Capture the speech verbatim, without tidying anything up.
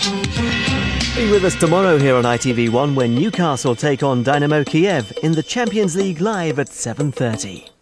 Be with us tomorrow here on I T V one when Newcastle take on Dynamo Kiev in the Champions League live at seven thirty.